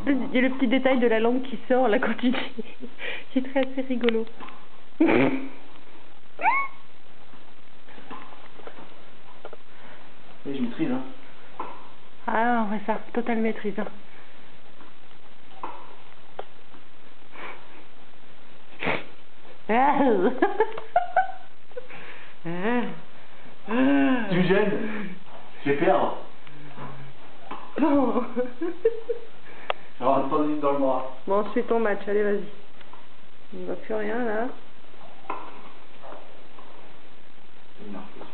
il y a le petit détail de la langue qui sort là quand tu dis. C'est très assez rigolo. Et je maîtrise, hein. Ah ouais, ça, totale maîtrise. Hein. Tu me gênes. Je vais perdre. Bon. Je vais avoir une tendinite dans le bras. Bon, on suit ton match, allez vas-y. Il ne va plus rien là. Non.